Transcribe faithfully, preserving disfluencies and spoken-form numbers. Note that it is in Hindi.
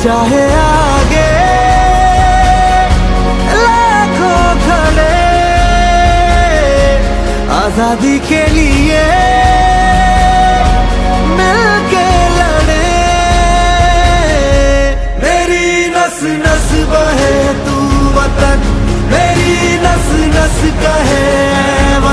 चाहे आगे लाखों खड़े, आजादी के लिए मिलके लड़े। मेरी नस नस बहे तू वतन, मेरी नस नस कहे